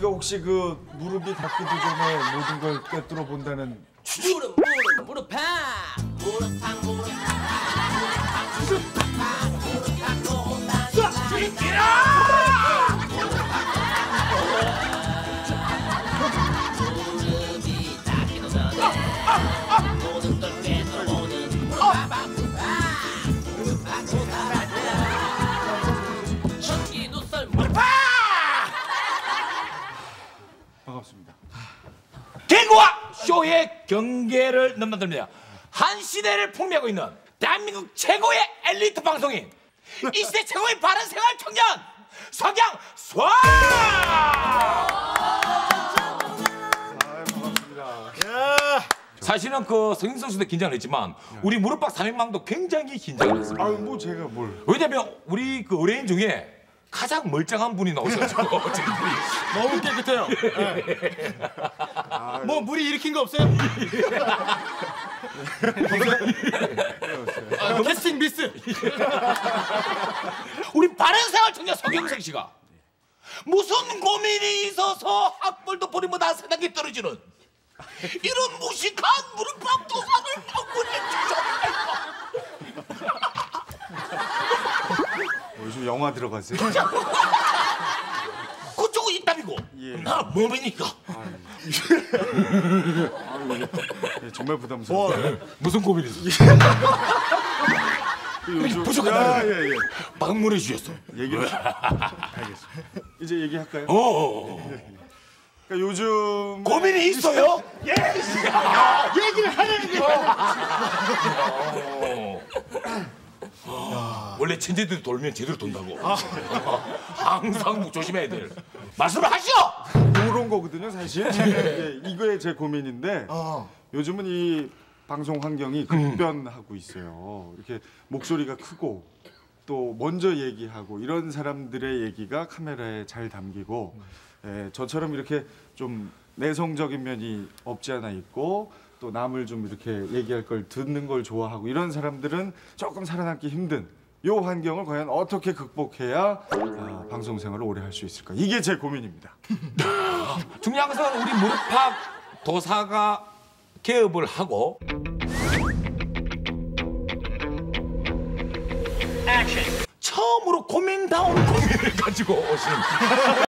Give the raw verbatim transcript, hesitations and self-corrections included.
우리가 혹시 그 무릎이 닿기도 전에 모든 걸 꿰뚫어 본다는 무릎 무릎 무릎 팍 무릎 팍 무릎 팍 무릎 팍 무릎 팍 쏘다 지키라 무릎이 닿기도 전에 모든 걸 꿰뚫어 보는 무릎 팍 무릎 팍 무릎 팍 쏘다 전기 눈썰 무릎 팍 반갑습니다. 개그와 쇼의 경계를 넘나듭니다. 한 시대를 풍미하고 있는 대한민국 최고의 엘리트 방송인 이 시대 최고의 바른 생활 청년 석양 스와! 사실은 그 성인 선수도 긴장을 했지만 우리 무릎팍 삼인방도 굉장히 긴장을 했습니다. 아유 뭐 제가 뭘? 왜냐면 우리 그 의뢰인 중에 가장 멀쩡한 분이 나오셔가지고 너무 깨끗해요. 네. 뭐 물이 일으킨 거 없어요? 아, 캐스팅 미스. 우리 바른생활 청년 성경석 씨가 무슨 고민이 있어서 학벌도 버리보다 세상에 떨어지는 이런 무식한 무릎팍 도상을 방문해 주셨나요? 요즘 영화 들어가세요? 그쪽은 입담이고 예. 나 몸이니까. 아유, 예, 정말 부담스러워. 무슨 고민이 있어? 요즘 부족하다. 예, 예. 방문해 주셨어. 얘기를 알겠습니다. 이제 얘기할까요? 어. 그러니까 요즘 고민이 있어요? 예. 얘기를 하려는 거야. 어. 원래 천재들이 돌면 제대로 돈다고. 항상 조심해야 돼. 말씀을 하시오. 그런 거거든요, 사실. 예, 이거에 제 고민인데 어. 요즘은 이 방송 환경이 급변하고 있어요. 이렇게 목소리가 크고 또 먼저 얘기하고 이런 사람들의 얘기가 카메라에 잘 담기고 예, 저처럼 이렇게 좀 내성적인 면이 없지 않아 있고 또 남을 좀 이렇게 얘기할 걸 듣는 걸 좋아하고 이런 사람들은 조금 살아남기 힘든 요 환경을 과연 어떻게 극복해야 아, 방송 생활을 오래 할 수 있을까? 이게 제 고민입니다. 중요한 것은 우리 무릎팍 도사가 개업을 하고 처음으로 고민다운 고민을 가지고 오신